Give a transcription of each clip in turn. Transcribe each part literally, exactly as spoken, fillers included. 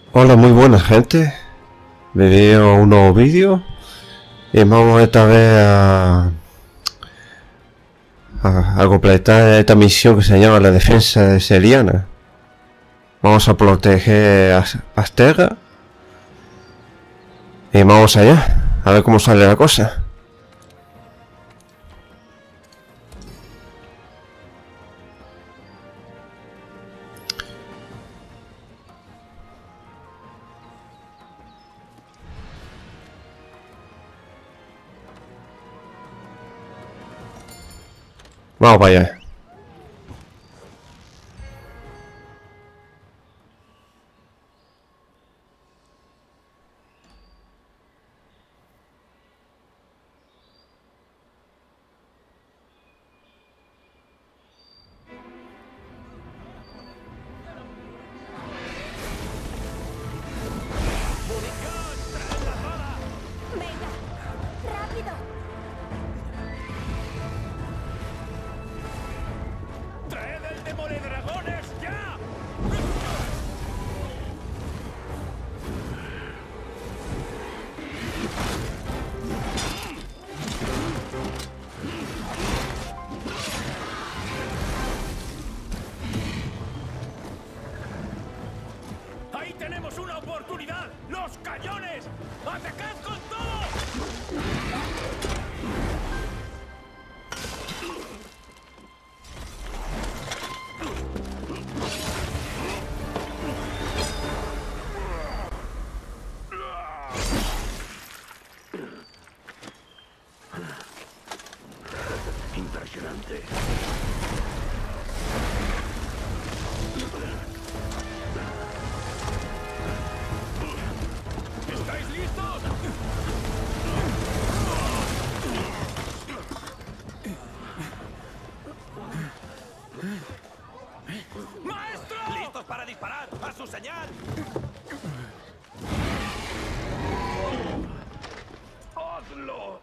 Hola, muy buena gente. Bienvenido a un nuevo vídeo. Y vamos esta vez a, a, a completar esta misión que se llama la defensa de Seliana. Vamos a proteger a Asteria. Y vamos allá, a ver cómo sale la cosa. Vamos para allá. Impresionante. ¿Estáis listos? ¡Maestro! ¡Listos para disparar! ¡A su señal! ¡Hazlo!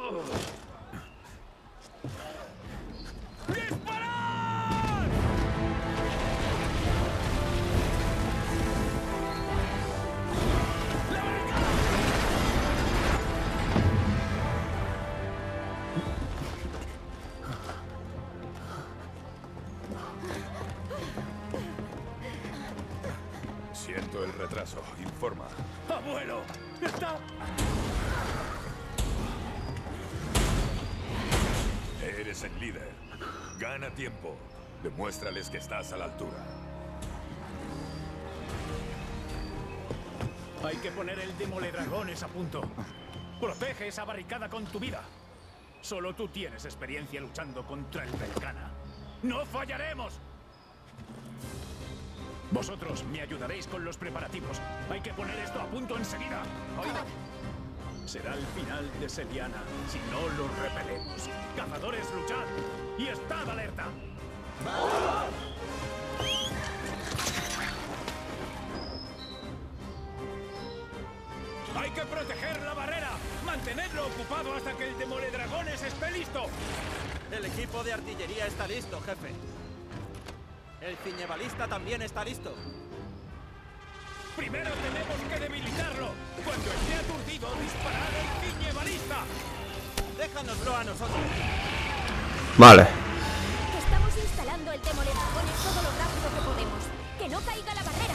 Siento el retraso. Informa. ¡Abuelo! ¡Está! Eres el líder. Gana tiempo. Demuéstrales que estás a la altura. Hay que poner el demoledragones a punto. Protege esa barricada con tu vida. Solo tú tienes experiencia luchando contra el Velkhana. ¡No fallaremos! Vosotros me ayudaréis con los preparativos. Hay que poner esto a punto enseguida. ¿Oído? Será el final de Seliana si no lo repelemos. Cazadores, luchad y estad alerta. ¡Hay que proteger la barrera! ¡Mantenedlo ocupado hasta que el demoledragones esté listo! El equipo de artillería está listo, jefe. El ciñebalista también está listo. Primero tenemos que debilitarlo. Cuando esté aturdido, disparad al ciñebalista. Déjanoslo a nosotros. Vale. Estamos instalando el demoledragones todo lo rápido que podemos. ¡Que no caiga la barrera!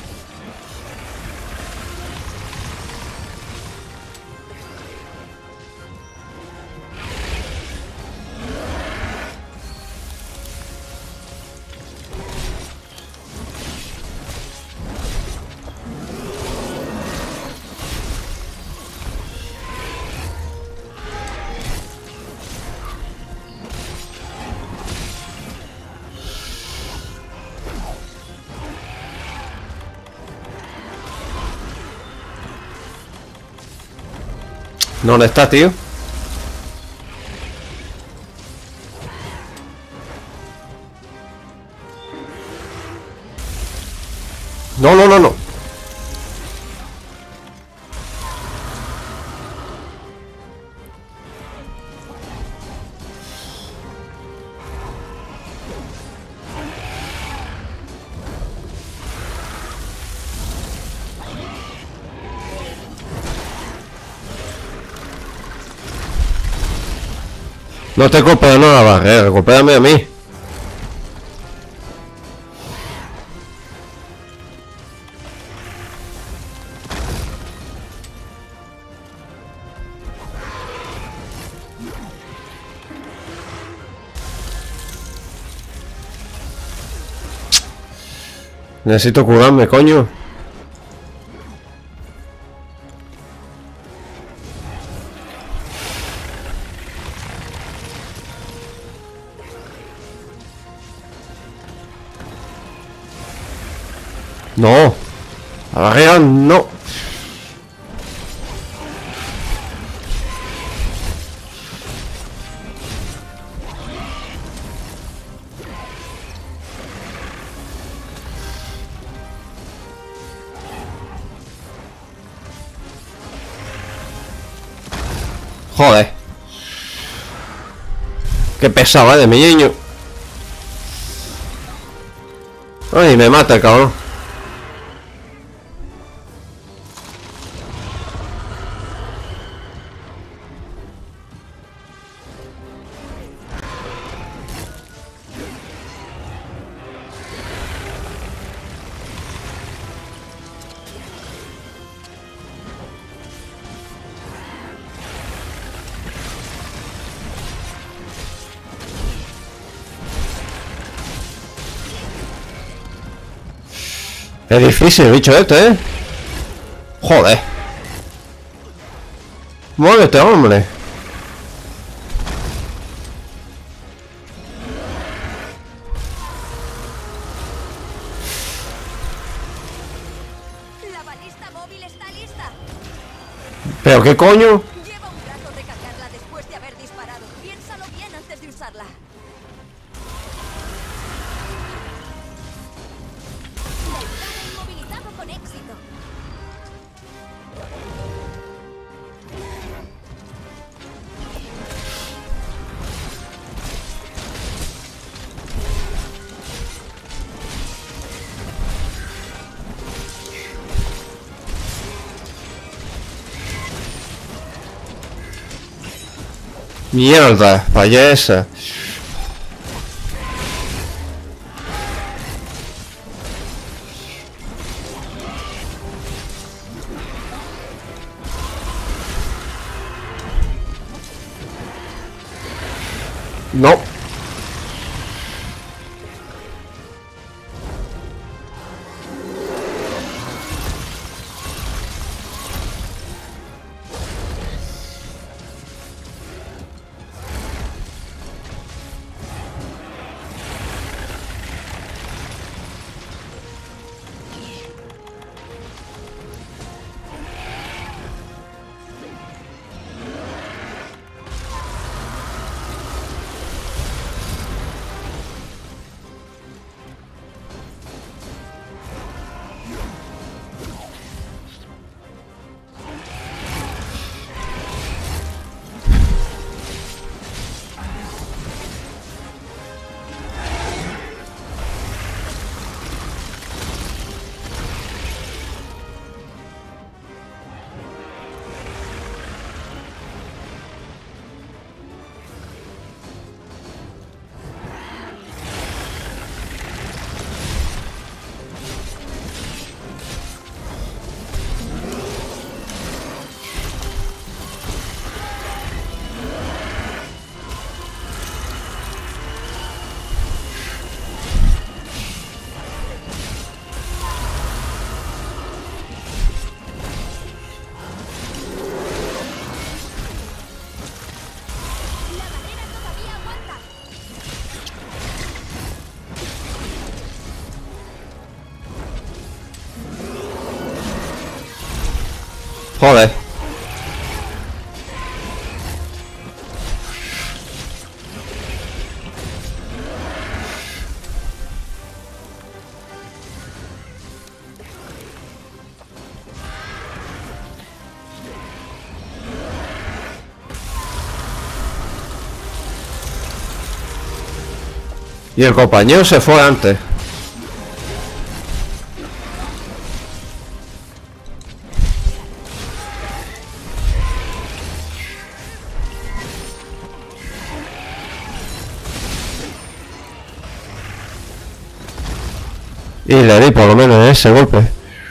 ¿Dónde está, tío? No, no, no, no. No te coopero a la barrera, coopérame a mí. Necesito curarme, coño. No. A la barrera no. Joder. Qué pesado, ¿eh? De mi niño. Ay, me mata el cabrón. Es difícil el bicho este, ¿eh? Joder. Muévete, hombre. La balista móvil está lista. ¿Pero qué coño? Lleva un rato recargarla después de haber disparado. Piénsalo bien antes de usarla. La he inmovilizado con éxito. Mierda, fallé esa. No. Joder. Y el compañero se fue antes. Y le di por lo menos ese golpe.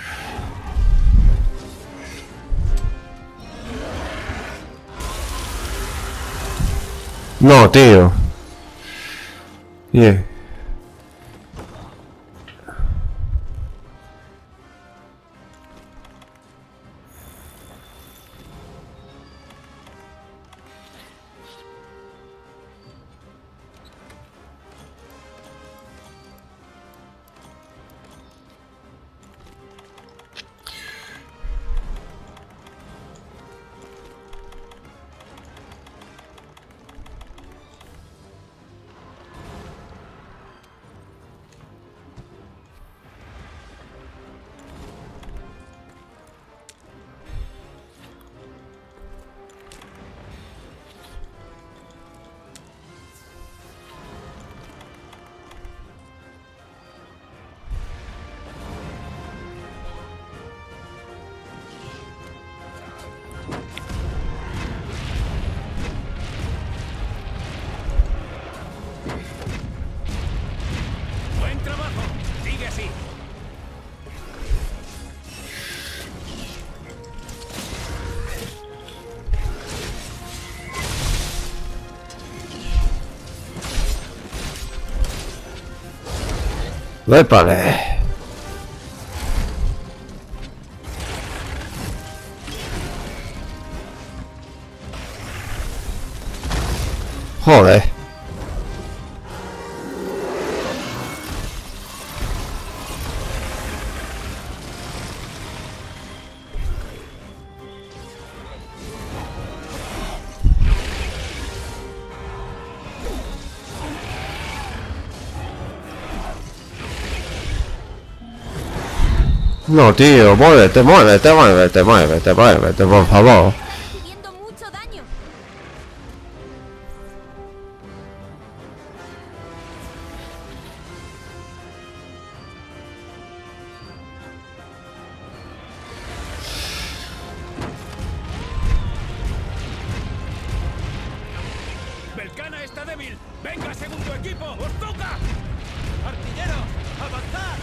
No, tío. Bien. Buen trabajo. Sigue así. ¡Vépale! Joder. No, tío, muévete, muévete, muévete, muévete, muévete, por favor. Recibiendo mucho daño. Belcana está débil. Venga, segundo equipo. ¡Os toca! ¡Artilleros, avanzad!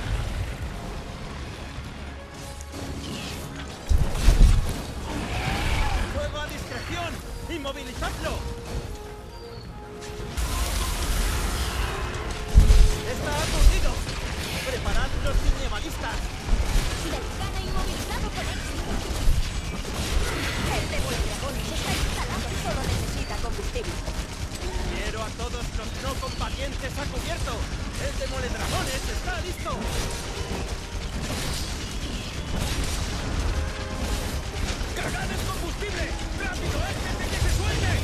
¡Fuego a discreción! ¡Inmovilizadlo! ¡Está aturdido! ¡Preparad los ciñebalistas! Belcana inmovilizado con éxito. El demoledragones está instalado. Solo necesita combustible. ¡Quiero a todos los no combatientes a cubierto! ¡El demoledragones está listo! ¡Cargad el combustible! ¡Rápido, antes de que se suelte!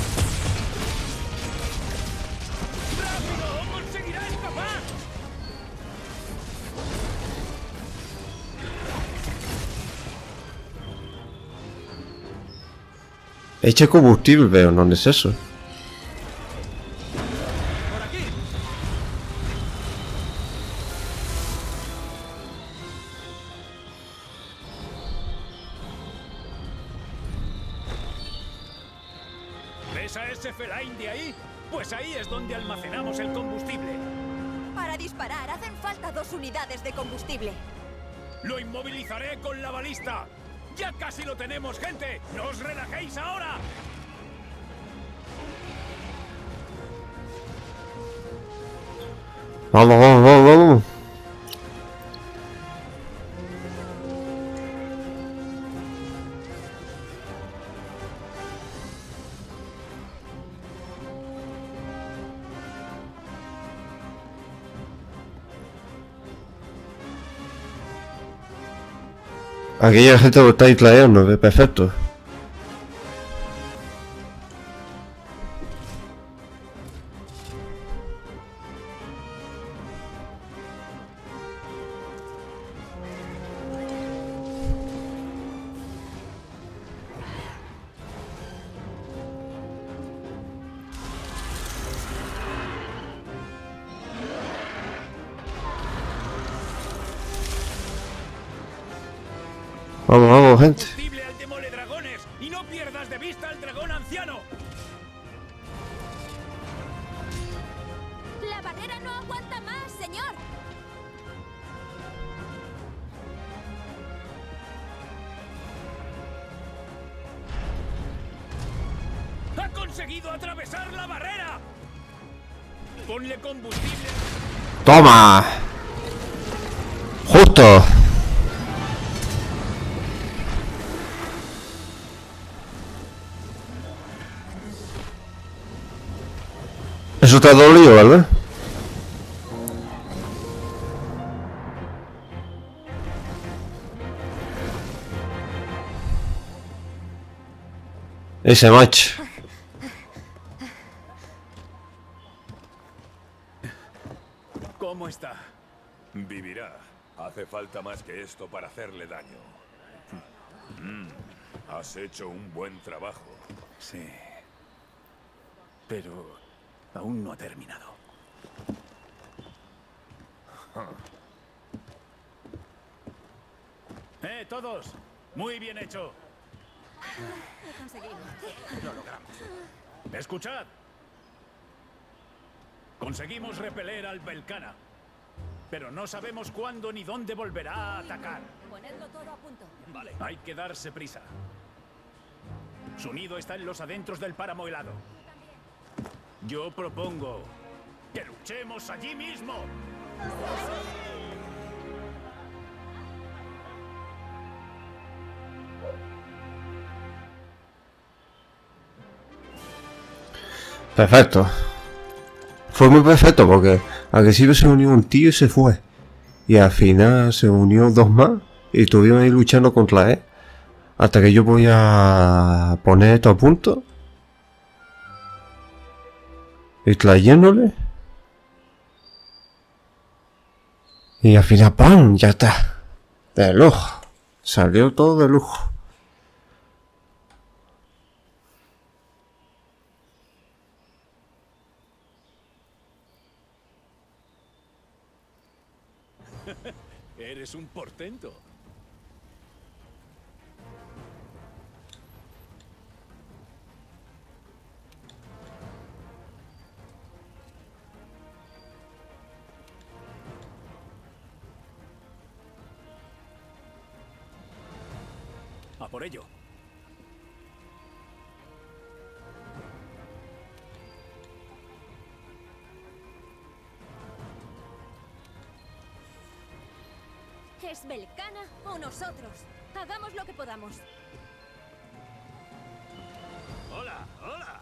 ¡Rápido! ¡O conseguirá escapar! Eche combustible, pero ¿dónde es eso? ¡Por aquí! ¿Ves a ese Fellaini de ahí? Pues ahí es donde almacenamos el combustible. Para disparar hacen falta dos unidades de combustible. ¡Lo inmovilizaré con la balista! ¡Ya casi lo tenemos, gente! ¡No os relajéis ahora! Vamos, vamos, vamos, vamos. Aquella gente lo está trayendo, perfecto. Vamos, vamos, gente. Combustible al demoledragones y no pierdas de vista al dragón anciano. La barrera no aguanta más, señor. conseguido atravesar la barrera! ¡Ponle combustible! ¡Toma! ¡Justo! Eso te ha dolido, ¿verdad? Ese match. ¿Cómo está? Vivirá. Hace falta más que esto para hacerle daño. Mm, has hecho un buen trabajo. Sí. Pero aún no ha terminado. ¡Eh, todos! ¡Muy bien hecho! Lo conseguimos. Lo logramos. ¡Escuchad! Conseguimos repeler al Belcana, pero no sabemos cuándo ni dónde volverá a atacar. Ponedlo todo a punto. Vale. Hay que darse prisa. Su nido está en los adentros del páramo helado. Yo propongo que luchemos allí mismo. Perfecto. Fue muy perfecto porque al principio se unió un tío y se fue. Y al final se unió dos más y estuvieron ahí luchando contra él. Hasta que yo voy a poner esto a punto. Y trayéndole. Y al final, ¡pam! Ya está. De lujo. Salió todo de lujo. Eres un portento. A por ello. ¿Es Belcana o nosotros? Hagamos lo que podamos. ¡Hola! ¡Hola!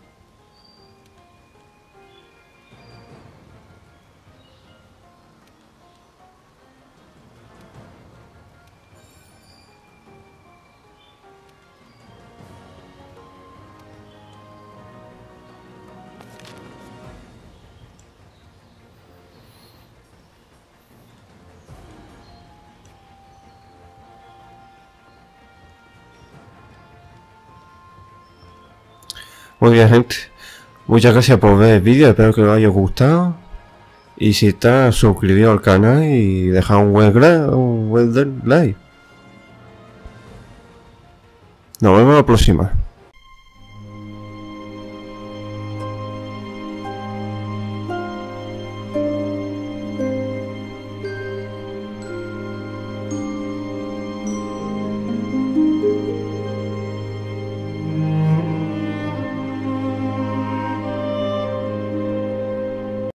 Muy bien, gente. Muchas gracias por ver el vídeo. Espero que os haya gustado. Y si está, suscribíos al canal y dejad un buen, un buen like. Nos vemos la próxima.